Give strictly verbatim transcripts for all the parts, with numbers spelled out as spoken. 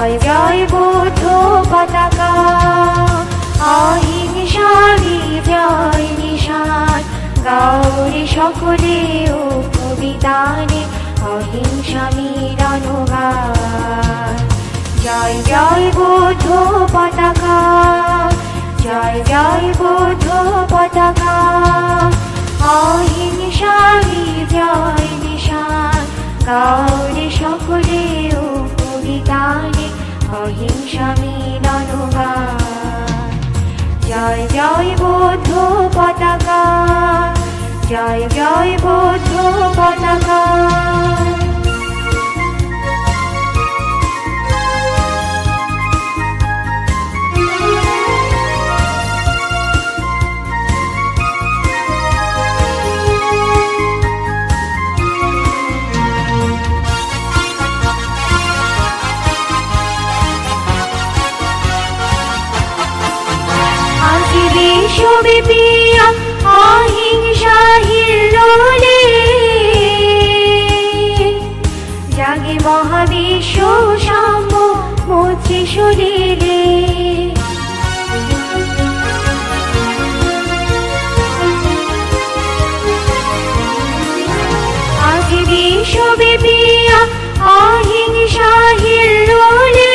জয় জয় বৌদ্ধ পতাকা, অহিংসা বিজয় নিশান, গাওরে সকলে ও কবিতানে অহিংসা মিলন গান। জয় জয় বৌদ্ধ পতাকা, জয় জয় বৌদ্ধ পতাকা, অহিংসা বিজয় নিশান, গাওরে সকলে ও কবিতানে অহিংসা মিলন গান। জয় জয় বৌদ্ধ পতাকা, জয় জয় বৌদ্ধ পতাকা। বিশ্বব্যাপী অহিংসা হিল্লোলে, জাগে মহাবিশ্ব সাম্য মুছে শরীরে। আজ বিশ্বব্যাপী অহিংসা হিল্লোলে,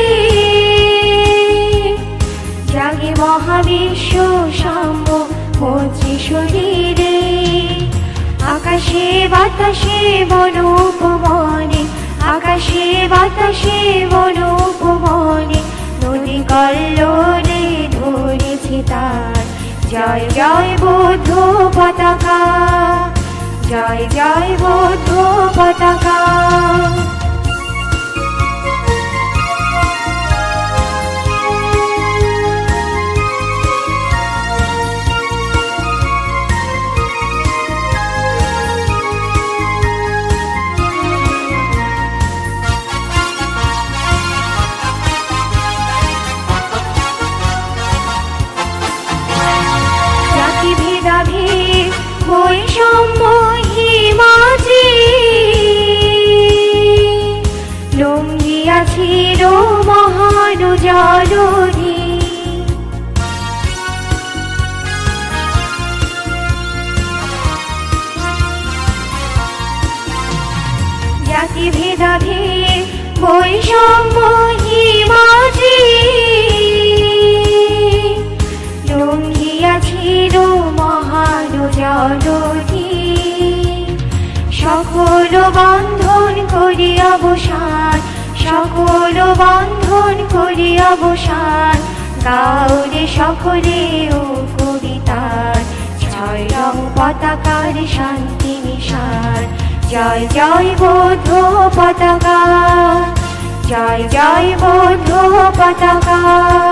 জাগে মহাবিশ্ব সাম্য মুছে শরীরে। আকাশে বাতাসে বন উপবনে, আকাশে বাতাসে বন উপবনে, নদী কল্লোলে ধরেছে তার। জয় জয় বৌদ্ধ পতাকা, জয় জয় বৌদ্ধ পতাকা। বৈষম্য হিমাচি লঙ্ঘিয়াছিল মহান জলধি। জাতি ভেদাভেদ বৈষম্য হিমাচি লঙ্ঘিয়াছিল মহান জলধি। সকল বন্ধন করি অবসান, সকল বন্ধন করি অবসান, গাওরে সকলে ও কবিতার। ছয় রং পতাকার শান্তি নিশান। জয় জয় বৌদ্ধ পতাকা, জয় জয় বৌদ্ধ পতাকা,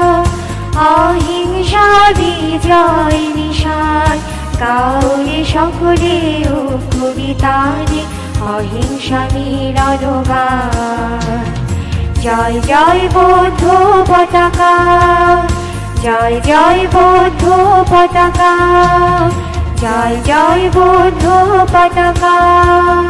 অহিংসা বিজয় নিশান, গাওরে সকলে ও কবিতানে অহিংসা মিলন গান। জয় জয় বৌদ্ধ পতাকা, জয় জয় বৌদ্ধ পতাকা, জয় জয় বৌদ্ধ পতাকা।